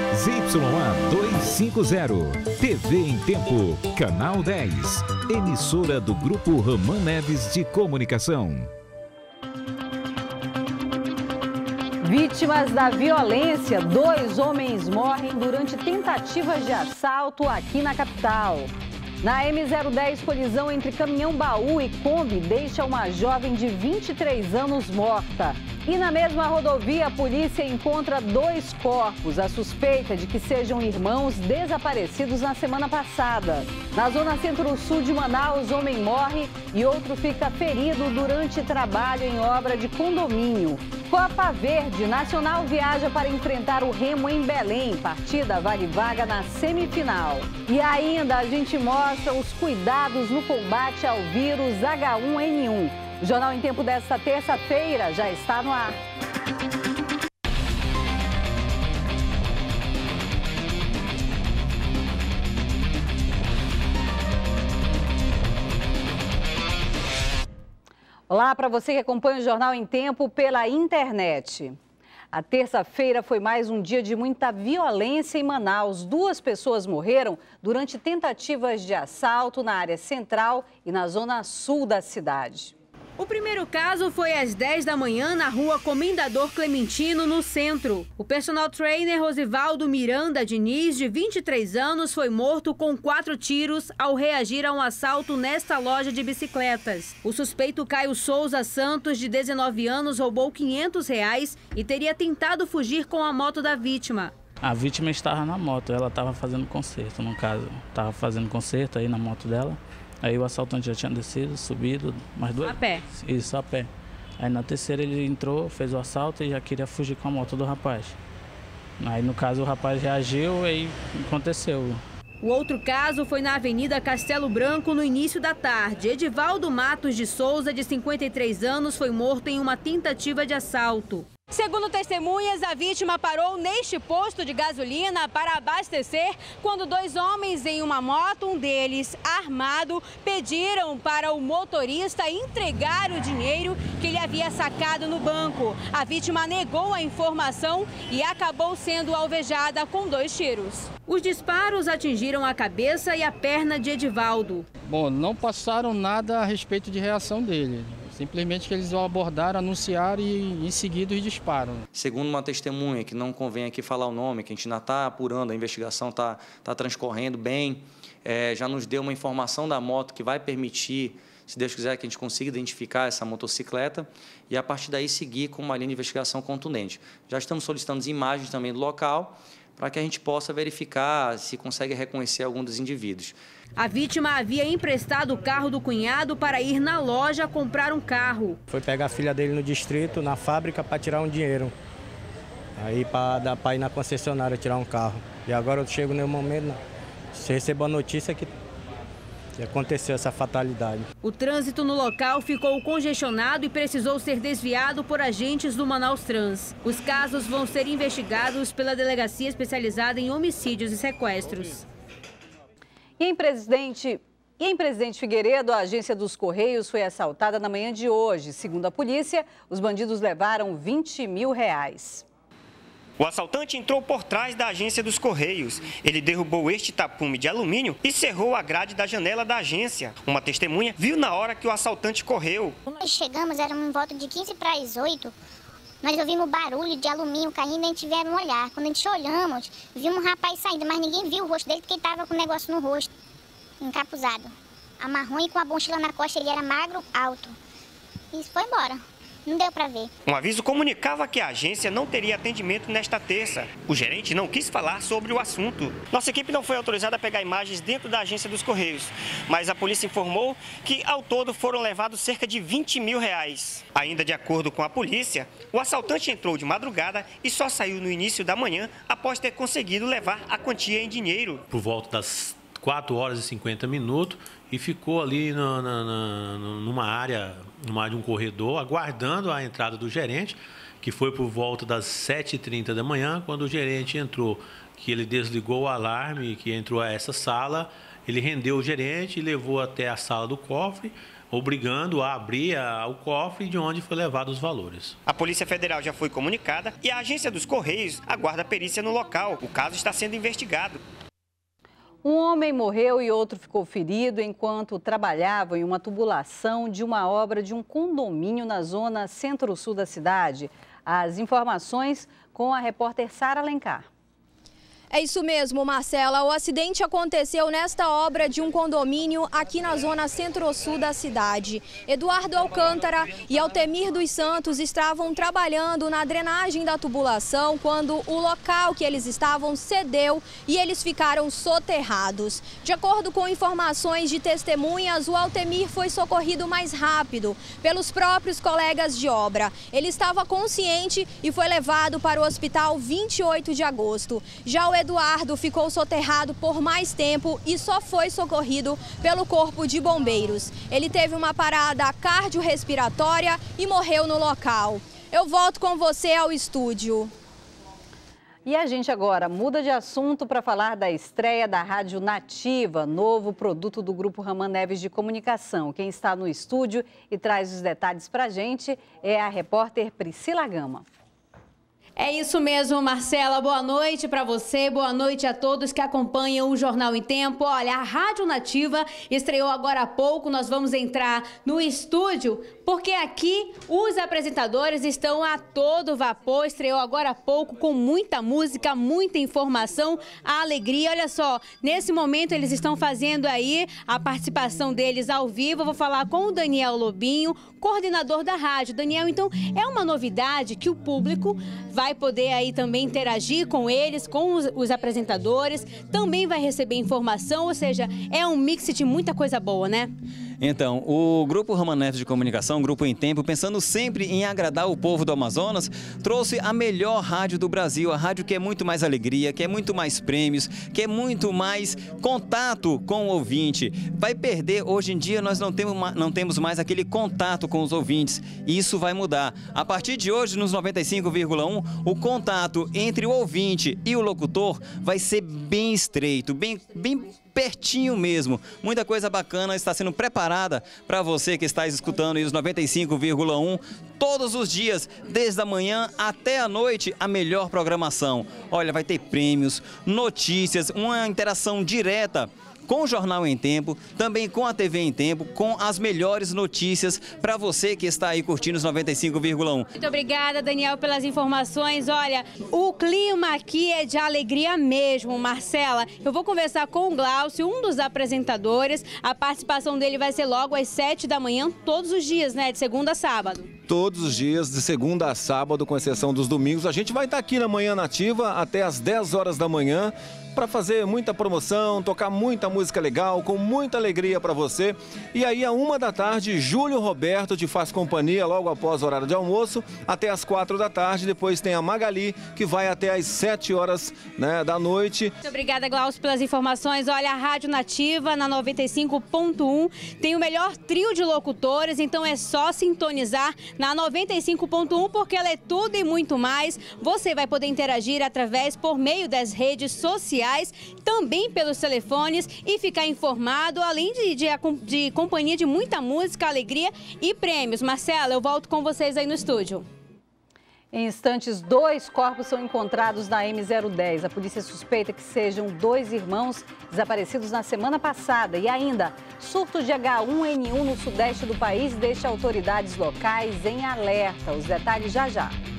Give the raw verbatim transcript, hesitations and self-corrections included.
Z Y A duzentos e cinquenta, T V em Tempo, Canal dez, emissora do Grupo Ramã Neves de Comunicação. Vítimas da violência, dois homens morrem durante tentativas de assalto aqui na capital. Na M zero dez, colisão entre caminhão-baú e Kombi deixa uma jovem de vinte e três anos morta. E na mesma rodovia, a polícia encontra dois corpos. A suspeita é de que sejam irmãos desaparecidos na semana passada. Na zona centro-sul de Manaus, homem morre e outro fica ferido durante trabalho em obra de condomínio. Copa Verde, Nacional viaja para enfrentar o Remo em Belém. Partida vale vaga na semifinal. E ainda a gente mostra os cuidados no combate ao vírus H um N um. O Jornal em Tempo desta terça-feira já está no ar. Olá para você que acompanha o Jornal em Tempo pela internet. A terça-feira foi mais um dia de muita violência em Manaus. Duas pessoas morreram durante tentativas de assalto na área central e na zona sul da cidade. O primeiro caso foi às dez da manhã na rua Comendador Clementino, no centro. O personal trainer Rosivaldo Miranda Diniz, de vinte e três anos, foi morto com quatro tiros ao reagir a um assalto nesta loja de bicicletas. O suspeito Caio Souza Santos, de dezenove anos, roubou quinhentos reais e teria tentado fugir com a moto da vítima. A vítima estava na moto, ela estava fazendo conserto, no caso. Estava fazendo conserto aí na moto dela. Aí o assaltante já tinha descido, subido, mais duas... A pé? Isso, a pé. Aí na terceira ele entrou, fez o assalto e já queria fugir com a moto do rapaz. Aí no caso o rapaz reagiu e aconteceu. O outro caso foi na Avenida Castelo Branco, no início da tarde. Edivaldo Matos de Souza, de cinquenta e três anos, foi morto em uma tentativa de assalto. Segundo testemunhas, a vítima parou neste posto de gasolina para abastecer quando dois homens em uma moto, um deles armado, pediram para o motorista entregar o dinheiro que ele havia sacado no banco. A vítima negou a informação e acabou sendo alvejada com dois tiros. Os disparos atingiram a cabeça e a perna de Edivaldo. Bom, não passaram nada a respeito de reação dele. Simplesmente que eles o abordaram, anunciaram e em seguida os disparam. Segundo uma testemunha, que não convém aqui falar o nome, que a gente ainda está apurando, a investigação está tá transcorrendo bem, é, já nos deu uma informação da moto que vai permitir, se Deus quiser, que a gente consiga identificar essa motocicleta e a partir daí seguir com uma linha de investigação contundente. Já estamos solicitando as imagens também do local para que a gente possa verificar se consegue reconhecer algum dos indivíduos. A vítima havia emprestado o carro do cunhado para ir na loja comprar um carro. Foi pegar a filha dele no distrito, na fábrica, para tirar um dinheiro. Aí para ir na concessionária tirar um carro. E agora eu chego no momento, você recebeu a notícia que aconteceu essa fatalidade. O trânsito no local ficou congestionado e precisou ser desviado por agentes do Manaus Trans. Os casos vão ser investigados pela Delegacia Especializada em Homicídios e Sequestros. E em Presidente, e em Presidente Figueiredo, a agência dos Correios foi assaltada na manhã de hoje. Segundo a polícia, os bandidos levaram vinte mil reais. O assaltante entrou por trás da agência dos Correios. Ele derrubou este tapume de alumínio e cerrou a grade da janela da agência. Uma testemunha viu na hora que o assaltante correu. Quando nós chegamos, era em volta de quinze para as oito. Nós ouvimos barulho de alumínio caindo e a gente veio olhar. Quando a gente olhamos, vimos um rapaz saindo, mas ninguém viu o rosto dele porque ele estava com um negócio no rosto, encapuzado. Amarrou e com a mochila na costa, ele era magro, alto. E foi embora. Não deu para ver. Um aviso comunicava que a agência não teria atendimento nesta terça. O gerente não quis falar sobre o assunto. Nossa equipe não foi autorizada a pegar imagens dentro da agência dos Correios, mas a polícia informou que ao todo foram levados cerca de vinte mil reais. Ainda de acordo com a polícia, o assaltante entrou de madrugada e só saiu no início da manhã após ter conseguido levar a quantia em dinheiro. Por volta das quatro horas e cinquenta minutos e ficou ali na, na, na, numa área, numa área de um corredor, aguardando a entrada do gerente, que foi por volta das sete e trinta da manhã, quando o gerente entrou, que ele desligou o alarme, que entrou a essa sala, ele rendeu o gerente e levou até a sala do cofre, obrigando a abrir a, o cofre de onde foi levado os valores. A Polícia Federal já foi comunicada e a Agência dos Correios aguarda a perícia no local. O caso está sendo investigado. Um homem morreu e outro ficou ferido enquanto trabalhavam em uma tubulação de uma obra de um condomínio na zona centro-sul da cidade. As informações com a repórter Sara Alencar. É isso mesmo, Marcela. O acidente aconteceu nesta obra de um condomínio aqui na zona centro-sul da cidade. Eduardo Alcântara e Altemir dos Santos estavam trabalhando na drenagem da tubulação quando o local que eles estavam cedeu e eles ficaram soterrados. De acordo com informações de testemunhas, o Altemir foi socorrido mais rápido pelos próprios colegas de obra. Ele estava consciente e foi levado para o hospital vinte e oito de agosto. Já o Eduardo ficou soterrado por mais tempo e só foi socorrido pelo Corpo de Bombeiros. Ele teve uma parada cardiorrespiratória e morreu no local. Eu volto com você ao estúdio. E a gente agora muda de assunto para falar da estreia da Rádio Nativa, novo produto do Grupo Raman Neves de Comunicação. Quem está no estúdio e traz os detalhes para a gente é a repórter Priscila Gama. É isso mesmo, Marcela. Boa noite para você, boa noite a todos que acompanham o Jornal em Tempo. Olha, a Rádio Nativa estreou agora há pouco, nós vamos entrar no estúdio, porque aqui os apresentadores estão a todo vapor, estreou agora há pouco com muita música, muita informação, a alegria. Olha só, nesse momento eles estão fazendo aí a participação deles ao vivo. Eu vou falar com o Daniel Lobinho, coordenador da rádio. Daniel, então, é uma novidade que o público vai poder aí também interagir com eles, com os, os apresentadores, também vai receber informação, ou seja, é um mix de muita coisa boa, né? Então, o Grupo Raman Neves de Comunicação, Grupo em Tempo, pensando sempre em agradar o povo do Amazonas, trouxe a melhor rádio do Brasil, a rádio que é muito mais alegria, que é muito mais prêmios, que é muito mais contato com o ouvinte. Vai perder, hoje em dia nós não temos, não temos mais aquele contato com os ouvintes, e isso vai mudar. A partir de hoje, nos noventa e cinco vírgula um, o contato entre o ouvinte e o locutor vai ser bem estreito, bem, bem pertinho mesmo. Muita coisa bacana está sendo preparada para você que está escutando aí os noventa e cinco vírgula um todos os dias, desde a manhã até a noite, a melhor programação. Olha, vai ter prêmios, notícias, uma interação direta com o Jornal em Tempo, também com a T V em Tempo, com as melhores notícias para você que está aí curtindo os noventa e cinco vírgula um. Muito obrigada, Daniel, pelas informações. Olha, o clima aqui é de alegria mesmo, Marcela. Eu vou conversar com o Glaucio, um dos apresentadores. A participação dele vai ser logo às sete da manhã, todos os dias, né? De segunda a sábado. Todos os dias, de segunda a sábado, com exceção dos domingos. A gente vai estar aqui na Manhã Nativa até às dez horas da manhã para fazer muita promoção, tocar muita música legal, com muita alegria para você. E aí, a uma da tarde, Júlio Roberto te faz companhia logo após o horário de almoço, até às quatro da tarde. Depois tem a Magali, que vai até às sete horas, né, da noite. Muito obrigada, Glaucio, pelas informações. Olha, a Rádio Nativa, na noventa e cinco ponto um, tem o melhor trio de locutores, então é só sintonizar na noventa e cinco ponto um, porque ela é tudo e muito mais. Você vai poder interagir através, por meio das redes sociais, também pelos telefones e ficar informado, além de, de, de companhia de muita música, alegria e prêmios. Marcela, eu volto com vocês aí no estúdio. Em instantes, dois corpos são encontrados na M zero dez. A polícia suspeita que sejam dois irmãos desaparecidos na semana passada. E ainda, surto de H um N um no sudeste do país deixa autoridades locais em alerta. Os detalhes já já.